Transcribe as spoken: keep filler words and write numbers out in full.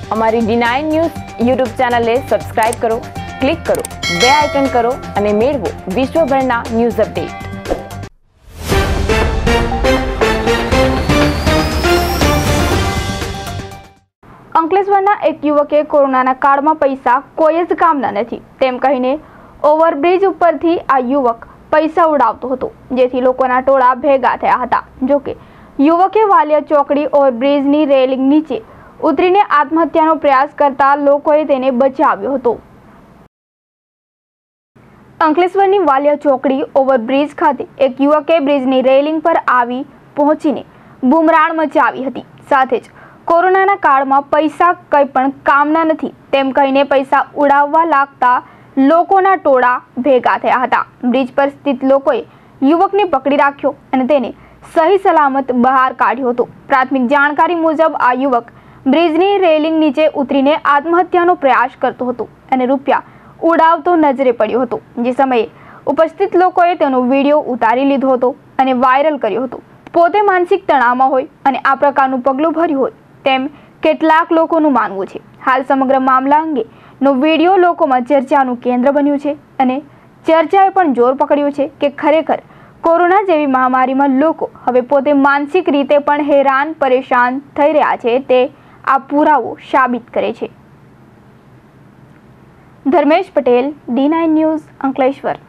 અમારી D nine news YouTube ચેનલને subscribe કરો, ક્લિક કરો, બે આઇકન કરો અને મેળવો વિશ્વભરના ન્યૂઝ અપડેટ। અંકલેશ્વરના એક યુવકે કોરોનાના કાળમાં પૈસા કોઈ જ કામના નથી તેમ કહીને ઓવરબ્રિજ ઉપરથી આ યુવક પૈસા ઉડાવતો હતો, જેથી લોકોના ટોળા ભેગા થયા હતા। જોકે યુવકે વાલિયા ચોકડી ઓવરબ્રિજની રેલિંગ નીચે ઉતરીને આત્મહત્યાનો પ્રયાસ કરતા લોકોએ તેને બચાવ્યો હતો। અંકલેશ્વરની વાલિયા ચોકડી ઓવરબ્રિજ ખાતે એક યુવકે બ્રિજની રેલિંગ પર આવી પહોંચીને બુમરાણ મચાવી હતી। સાથે જ કોરોનાના કાળમાં પૈસા કંઈ પણ કામના નથી તેમ કહીને પૈસા ઉડાવવા લાગતા લોકોના ટોળા ભેગા થયા હતા। બ્રિજ પર સ્થિત લોકોએ યુવકને પકડી રાખ્યો અને તેને સહી સલામત બહાર કાઢ્યો હતો। પ્રાથમિક જાણકારી મુજબ આ યુવક બ્રિજની રેલિંગ નીચે ઉતરીને આત્મહત્યાનો પ્રયાસ કરતો હતો અને રૂપિયા ઉડાવતો નજરે પડ્યો હતો, જે સમયે ઉપસ્થિત લોકોએ તેનો વિડીયો ઉતારી લીધો હતો અને વાયરલ કર્યો હતો। પોતે માનસિક તણાવમાં હોય અને આ પ્રકારનું પગલું ભર્યું હોય તેમ કેટલાક લોકોનું માનવું છે। હાલ સમગ્ર મામલા અંગેનો વિડીયો લોકોમાં ચર્ચાનું કેન્દ્ર બન્યું છે અને ચર્ચાએ પણ જોર પકડ્યું છે કે ખરેખર કોરોના જેવી મહામારીમાં લોકો હવે પોતે માનસિક રીતે પણ હેરાન પરેશાન થઈ રહ્યા છે તે આ પુરાવો સાબિત કરે છે। Dharmesh Patel, D nine news, Ankleshwar.